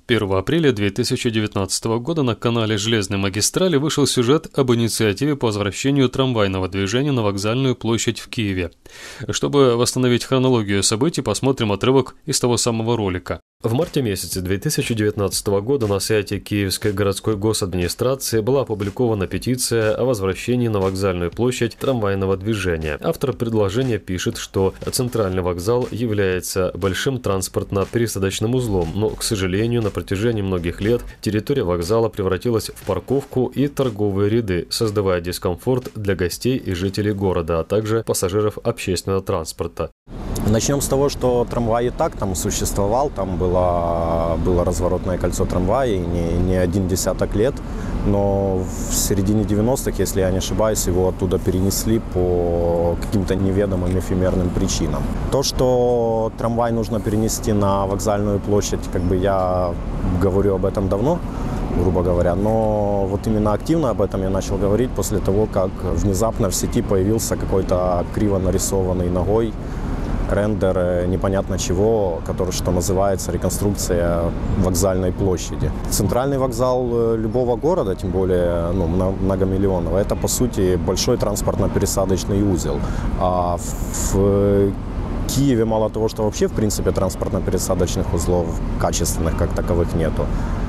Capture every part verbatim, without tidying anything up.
первого апреля две тысячи девятнадцатого года на канале «Железной магистрали» вышел сюжет об инициативе по возвращению трамвайного движения на Вокзальную площадь в Киеве. Чтобы восстановить хронологию событий, посмотрим отрывок из того самого ролика. В марте месяце две тысячи девятнадцатого года на сайте Киевской городской госадминистрации была опубликована петиция о возвращении на Вокзальную площадь трамвайного движения. Автор предложения пишет, что центральный вокзал является большим транспортно-пересадочным узлом, но, к сожалению, на протяжении многих лет территория вокзала превратилась в парковку и торговые ряды, создавая дискомфорт для гостей и жителей города, а также пассажиров общественного транспорта. Начнем с того, что трамвай и так там существовал, там было, было разворотное кольцо трамвая не, не один десяток лет, но в середине девяностых, если я не ошибаюсь, его оттуда перенесли по каким-то неведомым эфемерным причинам. То, что трамвай нужно перенести на Вокзальную площадь, как бы я говорю об этом давно, грубо говоря, но вот именно активно об этом я начал говорить после того, как внезапно в сети появился какой-то криво нарисованный ногой рендер непонятно чего, который, что называется, реконструкция Вокзальной площади. Центральный вокзал любого города, тем более ну, многомиллионного, это по сути большой транспортно-пересадочный узел. А в Киеве мало того, что вообще в принципе транспортно-пересадочных узлов качественных как таковых нету,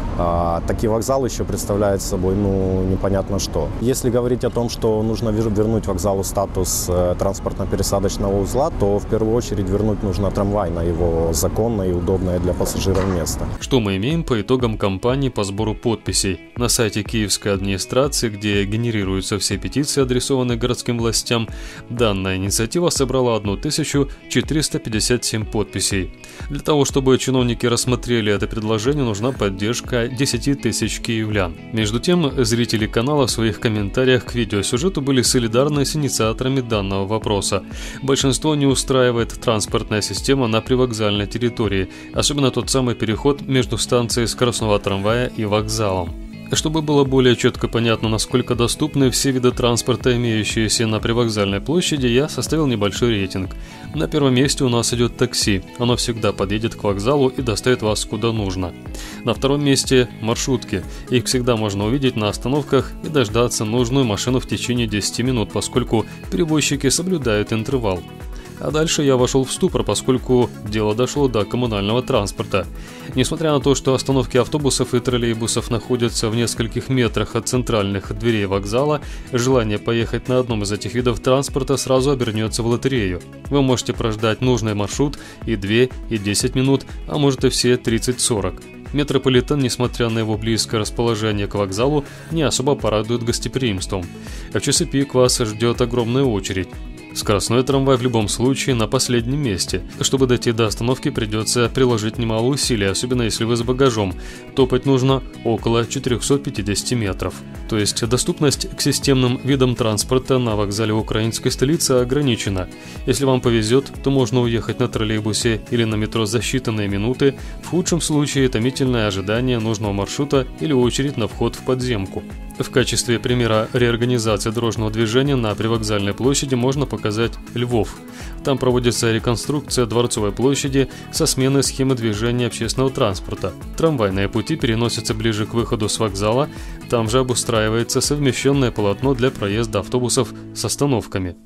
А, так и вокзал еще представляет собой, ну, непонятно что. Если говорить о том, что нужно вернуть вокзалу статус э, транспортно-пересадочного узла, то в первую очередь вернуть нужно трамвай на его законное и удобное для пассажиров место. Что мы имеем по итогам кампании по сбору подписей? На сайте Киевской администрации, где генерируются все петиции, адресованные городским властям, данная инициатива собрала тысячу четыреста пятьдесят семь подписей. Для того, чтобы чиновники рассмотрели это предложение, нужна поддержка десять тысяч киевлян. Между тем, зрители канала в своих комментариях к видеосюжету были солидарны с инициаторами данного вопроса. Большинство не устраивает транспортная система на привокзальной территории, особенно тот самый переход между станцией скоростного трамвая и вокзалом. Чтобы было более четко понятно, насколько доступны все виды транспорта, имеющиеся на привокзальной площади, я составил небольшой рейтинг. На первом месте у нас идет такси. Оно всегда подъедет к вокзалу и доставит вас куда нужно. На втором месте маршрутки. Их всегда можно увидеть на остановках и дождаться нужную машину в течение десяти минут, поскольку перевозчики соблюдают интервал. А дальше я вошел в ступор, поскольку дело дошло до коммунального транспорта. Несмотря на то, что остановки автобусов и троллейбусов находятся в нескольких метрах от центральных дверей вокзала, желание поехать на одном из этих видов транспорта сразу обернется в лотерею. Вы можете прождать нужный маршрут и две, и десять минут, а может и все тридцать-сорок. Метрополитен, несмотря на его близкое расположение к вокзалу, не особо порадует гостеприимством. А в часы пик вас ждет огромная очередь. Скоростной трамвай в любом случае на последнем месте. Чтобы дойти до остановки, придется приложить немало усилий, особенно если вы с багажом. Топать нужно около четырехсот пятидесяти метров. То есть доступность к системным видам транспорта на вокзале украинской столицы ограничена. Если вам повезет, то можно уехать на троллейбусе или на метро за считанные минуты. В худшем случае томительное ожидание нужного маршрута или очередь на вход в подземку. В качестве примера реорганизации дорожного движения на привокзальной площади можно показать Львов. Там проводится реконструкция Дворцовой площади со сменой схемы движения общественного транспорта. Трамвайные пути переносятся ближе к выходу с вокзала, там же обустраивается совмещенное полотно для проезда автобусов с остановками.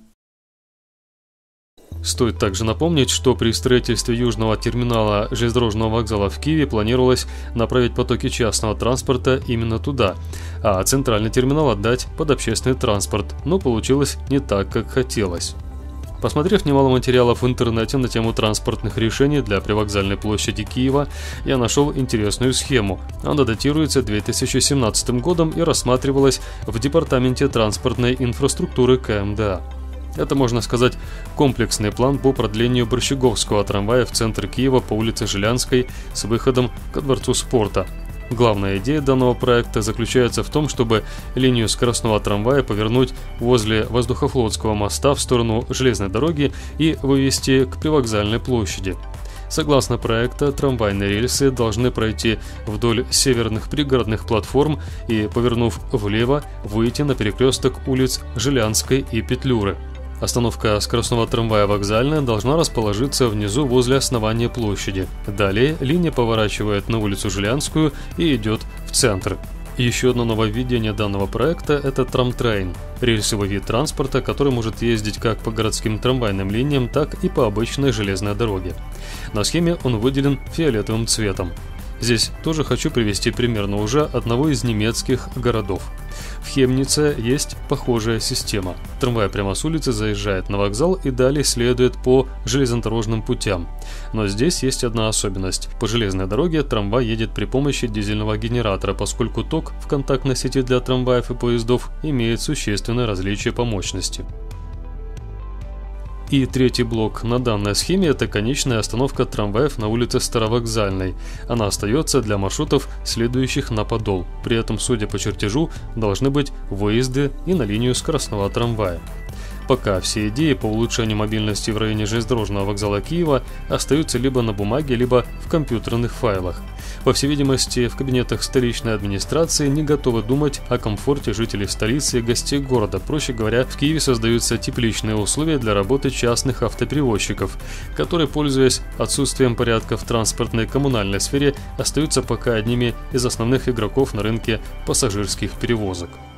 Стоит также напомнить, что при строительстве южного терминала железнодорожного вокзала в Киеве планировалось направить потоки частного транспорта именно туда, а центральный терминал отдать под общественный транспорт, но получилось не так, как хотелось. Посмотрев немало материалов в интернете на тему транспортных решений для привокзальной площади Киева, я нашел интересную схему. Она датируется две тысячи семнадцатым годом и рассматривалась в Департаменте транспортной инфраструктуры ка эм дэ а. Это, можно сказать, комплексный план по продлению Борщеговского трамвая в центр Киева по улице Жилянской с выходом ко Дворцу спорта. Главная идея данного проекта заключается в том, чтобы линию скоростного трамвая повернуть возле Воздухофлотского моста в сторону железной дороги и вывести к привокзальной площади. Согласно проекту, трамвайные рельсы должны пройти вдоль северных пригородных платформ и, повернув влево, выйти на перекресток улиц Жилянской и Петлюры. Остановка скоростного трамвая «Вокзальная» должна расположиться внизу возле основания площади. Далее линия поворачивает на улицу Жилянскую и идет в центр. Еще одно нововведение данного проекта – это трамтрейн – рельсовый вид транспорта, который может ездить как по городским трамвайным линиям, так и по обычной железной дороге. На схеме он выделен фиолетовым цветом. Здесь тоже хочу привести пример, но уже одного из немецких городов. В Хемнице есть похожая система. Трамвай прямо с улицы заезжает на вокзал и далее следует по железнодорожным путям. Но здесь есть одна особенность. По железной дороге трамвай едет при помощи дизельного генератора, поскольку ток в контактной сети для трамваев и поездов имеет существенное различие по мощности. И третий блок на данной схеме – это конечная остановка трамваев на улице Старовокзальной. Она остается для маршрутов, следующих на Подол. При этом, судя по чертежу, должны быть выезды и на линию скоростного трамвая. Пока все идеи по улучшению мобильности в районе железнодорожного вокзала Киева остаются либо на бумаге, либо в компьютерных файлах. По всей видимости, в кабинетах столичной администрации не готовы думать о комфорте жителей столицы и гостей города. Проще говоря, в Киеве создаются тепличные условия для работы частных автоперевозчиков, которые, пользуясь отсутствием порядка в транспортной и коммунальной сфере, остаются пока одними из основных игроков на рынке пассажирских перевозок.